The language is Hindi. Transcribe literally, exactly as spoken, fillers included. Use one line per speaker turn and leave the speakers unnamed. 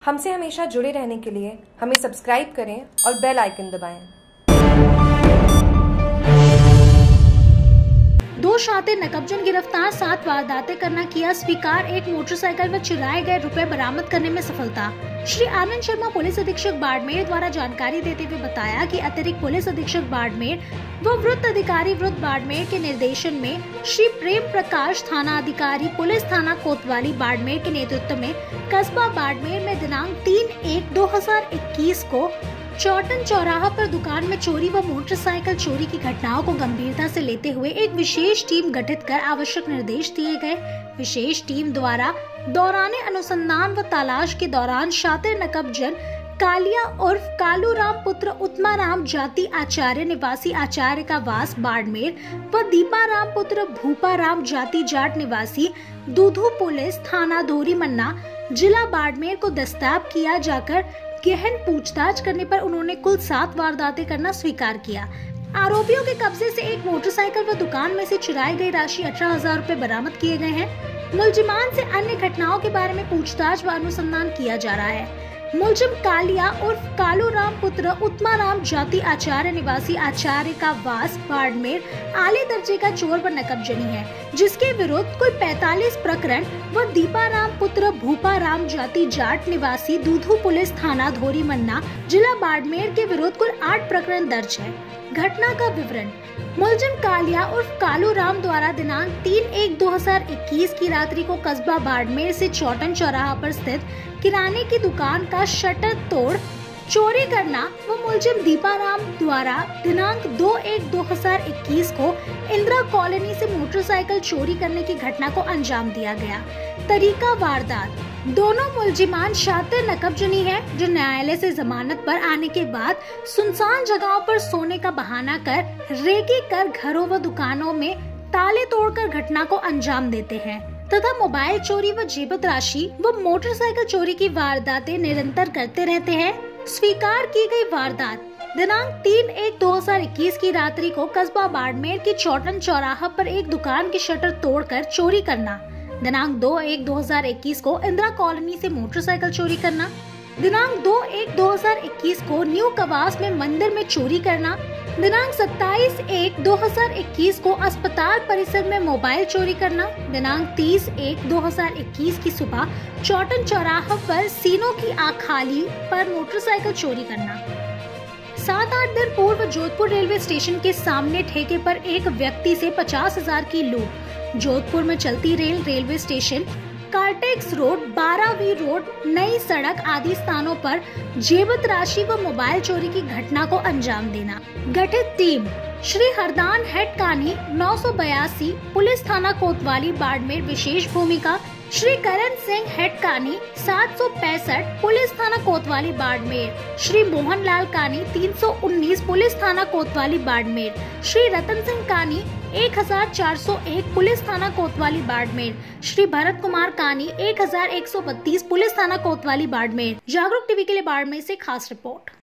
हमसे हमेशा जुड़े रहने के लिए हमें सब्सक्राइब करें और बेल आइकन दबाएं।
दो शातिर नकबजन गिरफ्तार, सात वारदातें करना किया स्वीकार, एक मोटरसाइकिल में चुराए गए रुपए बरामद करने में सफलता। श्री आनंद शर्मा पुलिस अधीक्षक बाड़मेर द्वारा जानकारी देते हुए बताया कि अतिरिक्त पुलिस अधीक्षक बाड़मेर व वृत्त अधिकारी वृत्त बाड़मेर के निर्देशन में श्री प्रेम प्रकाश थाना अधिकारी पुलिस थाना कोतवाली बाड़मेर के नेतृत्व में कस्बा बाड़मेर में दिनांक तीन एक दो हजार इक्कीस को चौटन चौराहा पर दुकान में चोरी व मोटरसाइकिल चोरी की घटनाओं को गंभीरता से लेते हुए एक विशेष टीम गठित कर आवश्यक निर्देश दिए गए। विशेष टीम द्वारा दौराने अनुसंधान व तलाश के दौरान शातिर नकबजन कालिया उर्फ कालू राम पुत्र उत्मा राम जाति आचार्य निवासी आचार्य का वास बाड़मेर व दीपा राम पुत्र भूपा राम जाति जाट निवासी दूधू पुलिस थाना धोरी मन्ना जिला बाड़मेर को दस्तयाब किया जाकर गहन पूछताछ करने पर उन्होंने कुल सात वारदातें करना स्वीकार किया। आरोपियों के कब्जे से एक मोटरसाइकिल व दुकान में से चुराई गई राशि अठारह हजार रूपए बरामद किए गए हैं। मुलजिमान से अन्य घटनाओं के बारे में पूछताछ व अनुसंधान किया जा रहा है। मुलजिम कालिया उर्फ कालू राम पुत्र उत्मा राम जाति आचार्य निवासी आचार्य का वास बाड़मेर आले दर्जे का चोर व नकबजनी है, जिसके विरुद्ध कुल पैंतालीस प्रकरण व दीपा राम पुत्र भूपा राम जाति जाट निवासी दूधू पुलिस थाना धोरी मन्ना जिला बाड़मेर के विरुद्ध कुल आठ प्रकरण दर्ज है। घटना का विवरण। मुलजिम कालिया उर्फ कालू राम द्वारा दिनांक तीन एक दो हजार इक्कीस की रात्रि को कस्बा बाड़मेर से चौटन चौराहा पर स्थित किराने की दुकान का शटर तोड़ चोरी करना व मुलजिम दीपा राम द्वारा दिनांक दो एक दो हजार इक्कीस को इंदिरा कॉलोनी से मोटरसाइकिल चोरी करने की घटना को अंजाम दिया गया। तरीका वारदात। दोनों मुलजिमान शातिर नकबजनी है, जो न्यायालय से जमानत पर आने के बाद सुनसान जगहों पर सोने का बहाना कर रेकी कर घरों व दुकानों में ताले तोड़कर घटना को अंजाम देते हैं तथा मोबाइल चोरी व जेबत राशि व मोटरसाइकिल चोरी की वारदातें निरंतर करते रहते हैं। स्वीकार की गई वारदात। दिनांक तीन एक दो हजार इक्कीस की रात्रि को कस्बा बाड़मेर के चौटन चौराहा पर एक दुकान की शटर तोड़कर चोरी करना। दिनांक दो एक दो हजार इक्कीस को इंदिरा कॉलोनी से मोटरसाइकिल चोरी करना। दिनांक दो एक दो हजार इक्कीस को न्यू कवास में मंदिर में चोरी करना। दिनांक सत्ताईस एक दो हजार इक्कीस को अस्पताल परिसर में मोबाइल चोरी करना। दिनांक तीस एक दो हजार इक्कीस की सुबह चौटन चौराहा पर सीनों की आखाली पर मोटरसाइकिल चोरी करना। सात आठ दिन पूर्व जोधपुर रेलवे स्टेशन के सामने ठेके पर एक व्यक्ति से पचास हजार की लूट। जोधपुर में चलती रेल रेलवे स्टेशन कार्टेक्स रोड, बारहवीं रोड, नई सड़क आदि स्थानों पर जेबत राशि व मोबाइल चोरी की घटना को अंजाम देना। गठित टीम। श्री हरदान हेड कानी नौ सौ बयासी पुलिस थाना कोतवाली बाड़मेर विशेष भूमिका। श्री करण सिंह हेड कानी सात सौ पैंसठ पुलिस थाना कोतवाली बाड़मेर। श्री मोहन लाल कानी तीन सौ उन्नीस पुलिस थाना कोतवाली बाड़मेर। श्री रतन सिंह कानी एक हजार चार सौ एक पुलिस थाना कोतवाली बाड़मेर। श्री भरत कुमार कानी एक हजार एक सौ बत्तीस पुलिस थाना कोतवाली बाड़मेर। जागरूक टीवी के लिए बाड़मेर से खास रिपोर्ट।